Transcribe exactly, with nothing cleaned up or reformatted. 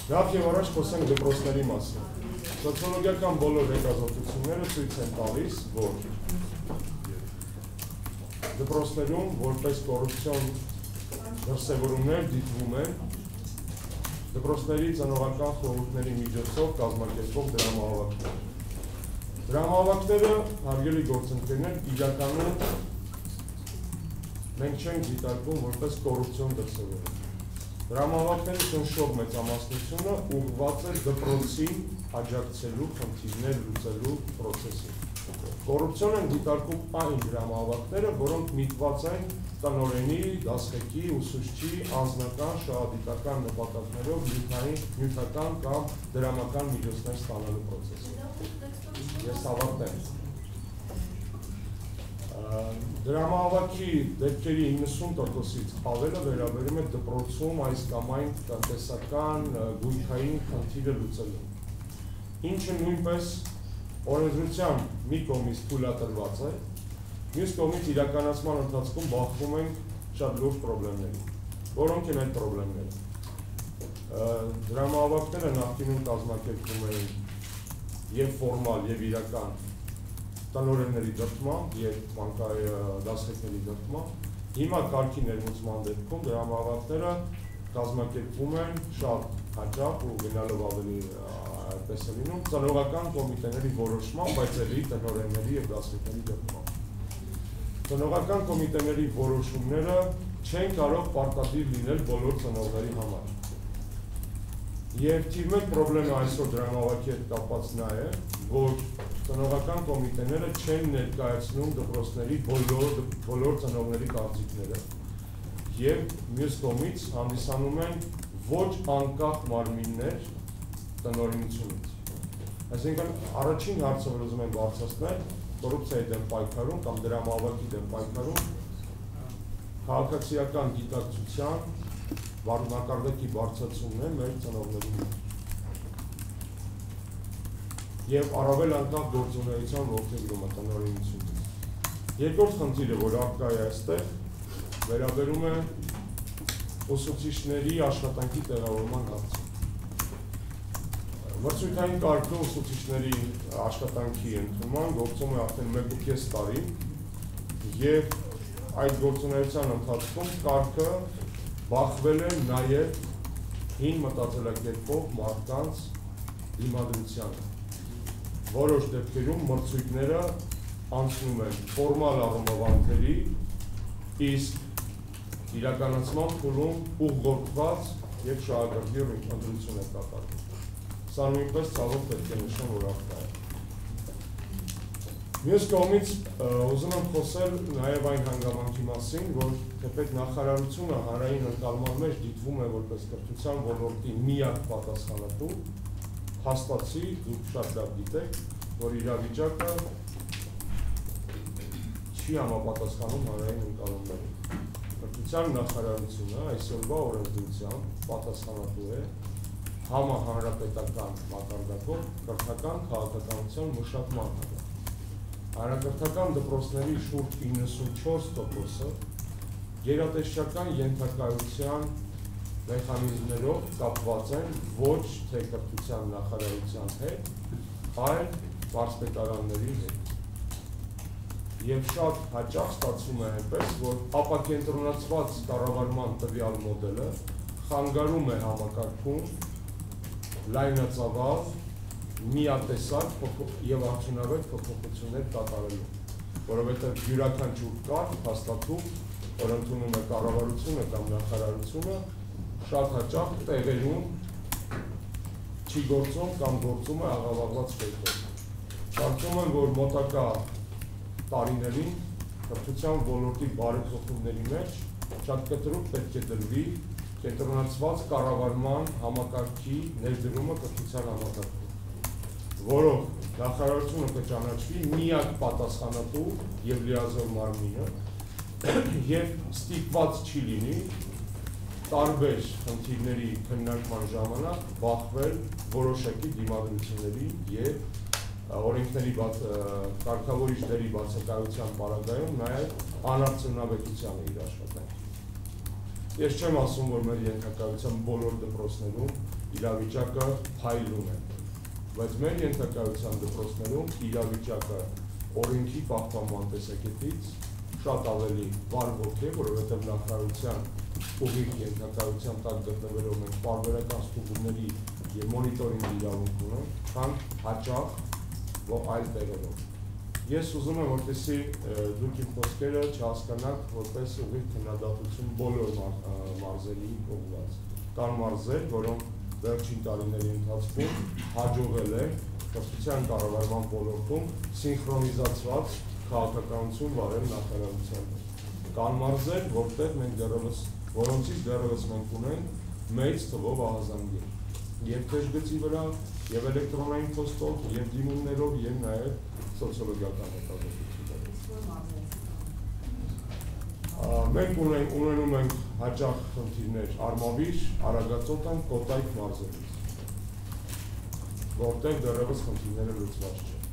Նախ եւ առաջ խոսենք դպրոցների մասին։ Սոցիոլոգիական բոլոր հետազոտությունները ցույց են տալիս, որ դպրոցներում որպես կոռուպցիոն դրսևորումներ դիտվում են դպրոցների ծնողական խորհուրդների միջոցով կազմակերպող դրամահավաքներ։ Դրամահավաքները, հարգելի գործընկերներ, իրականում մենք չենք դիտարկում որպես կոռուպցիոն դրսևորում։ Դրամահավաքների շնչող մեծամասնությունը ուղղված է դպրոցին աջակցելու, խնդիրներ լուծելու process-ին։ Կոռուպցիոն են դիտարկում այն դրամահավաքները, որոնք միտված են տնօրենի, դասղեկի, ուսուցչի, անձնական, շահադիտական նպատակներով նյութական կամ դրամական միջոցներ ստանալու process-ին։ Ես հավատեմ։ Դրամահավաքի դեպքերի իննսուն տոկոսից ավելը վերաբերում է դպրոցում այս կամ այն տնտեսական գույքային խնդիրը լուծելու։ Ինչը նույնպես օրենսդրության մի կողմից թույլատրված է, մյուս կողմից իրականացման ընթացքում բախվում ենք շատ լուրջ խնդիրների, որոնք են այդ խնդիրները։ Դրամահավաքները նախկինում կազմակերպվում են եւ ֆորմալ եւ իրական տնօրենների դրդմամբ եւ դասղեկների դրդմամբ, հիմա կարգի ներմուծման դեպքում դրամահավաքները կազմակերպվում են շատ հաճախ ու գնալով ավելի այդպես է լինում ծնողական կոմիտեների որոշմամբ, բայց էլի տնօրենների եւ դասղեկների դրդմամբ։ Ծնողական կոմիտեների որոշումները չեն կարող պարտադիր լինել բոլոր ծնողների համար։ Եվ թիվ մեկ պրոբլեմը այսօր դրամահավաքի հետ կապված նա է, որ ծնողական կոմիտեները չեն ներկայացնում դպրոցների բոլոր ծնողների կարծիքները եւ մյուս կողմից հանդիսանում են ոչ անկախ մարմիններ տնօրինությունից։ Այսինքն առաջին հարցը, որ ուզում եմ բարձրացնել, կոռուպցիայի դեմ պայքարում կամ դրամահավաքի դեմ պայքարում քաղաքացիական գիտակցության վարմնակարգի բարձրացումն է մեր ծնողների մեջ։ Եվ առավել անկախ գործունեության ողջունումը տնօրինությունից։ Երկրորդ խնդիրը, որ առկա է այստեղ, վերաբերում է ուսուցիչների աշխատանքի տեղավորման հարցը։ Մրցույթային կարգը ուսուցիչների աշխատանքի ընդունման գործում է արդեն մեկ ու կես տարի, եւ այդ գործունեության ընթացքում կարգը բախվել է նաեւ հին մտածելակերպով մարդկանց դիմադրությանը։ Որոշ դեպքերում մրցույթները անցնում են ֆորմալ առումով անթերի, իսկ իրականացման փուլում ուղղորդված եւ շահագրգիռ ընտրություն է կատարվում։ Սա նույնպես ցավոք պետք է նշեմ, որ առկա է։ Մյուս կողմից ուզում եմ խոսել նաեւ այն հանգամանքի մասին, որ թեպետ նախարարությունը հանրային ընկալման մեջ դիտվում է որպես կրթության ոլորտի միակ պատասխանատու, հաստատի, դուք շատ լավ գիտեք, որ իրավիճակը չի համապատասխանում հանրային ընկալումներին։ Կրթության նախարարությունը այսօրվա օրենսդրությամբ պատասխանատու է համահանրապետական մակարդակով կրթական քաղաքականության մշակման համար։ Հանրակրթական դպրոցների շուրջ իննսունչորս տոկոսը գերատեսչական ենթակայության մեխանիզմներով կապված են ոչ թե կրթության նախարարության հետ, այլ վարչպետարանների հետ։ Եվ շատ հաճախ ստացվում է այնպես, որ ապակենտրոնացված կառավարման տվյալ մոդելը խանգարում է համակարգում լայնածավալ, միատեսակ եւ արդյունավետ փոփոխություններ կատարելու, որովհետեւ յուրաքանչյուր կարգ հաստատում, որ ընդունում է կառավարությունը կամ նախարարությունը, շատ հաճախ տեղերում չի գործում կամ գործում է աղավաղված կերպով։ Կարծում եմ, որ մոտակա տարիներին կրթության ոլորտի բարեփոխումների մեջ շատ կտրուկ պետք է դրվի կենտրոնացված կառավարման համակարգի ներդրումը կրթության համակարգում, որով նախարարությունը կճանաչվի միակ պատասխանատու եւ լիազոր մարմինը եւ ստիպված չի լինի տարբեր խնդիրների քննարկման ժամանակ բախվել որոշակի դիմադրությունների եւ օրենքների կարգավորիչների բացակայության պարագայում նաեւ անարդյունավետության իր աշխատանքի։ Ես չեմ ասում, որ մեր ենթակայության բոլոր դպրոցներում իրավիճակը փայլում է, բայց մեր ենթակայության դպրոցներում իրավիճակը օրենքի պահպանման տեսակետից շատ ավելի վարվոք է, որովհետև նախարարության ուղիղ ենթակայության տակ գտնվելով մենք պարբերական ստուգումների և մոնիտորինգի իրավունք ունենք, քան հաճախ այլ տեղերով։ Ես ուզում եմ, որպեսզի դուք իմ խոսքերը չհասկանաք որպես ուղիղ քննադատություն բոլոր մարզերի ուղղված։ Կան մարզեր, որոնք վերջին տարիների ընթացքում հաջողել է կրթության կառավարման ոլորտում սինխրոնիզացված քաղաքականություն վարել նախարարության հետ։ Կան մարզեր, որտեղ մենք դեռևս, որոնցից դեռևս մենք ունենք մեծ թվով ահազանգեր, և թեժգծի վրա, և էլեկտրոնային փոստով, և դիմումներով, և նաև սոցիոլոգիական հետազոտություններով։ Մենք ունենում ենք հաճախ խնդիրներ Արմավիր, Արագածոտան, Կոտայք մարզերից, որտեղ դեռևս խնդիրները լուծված չեն։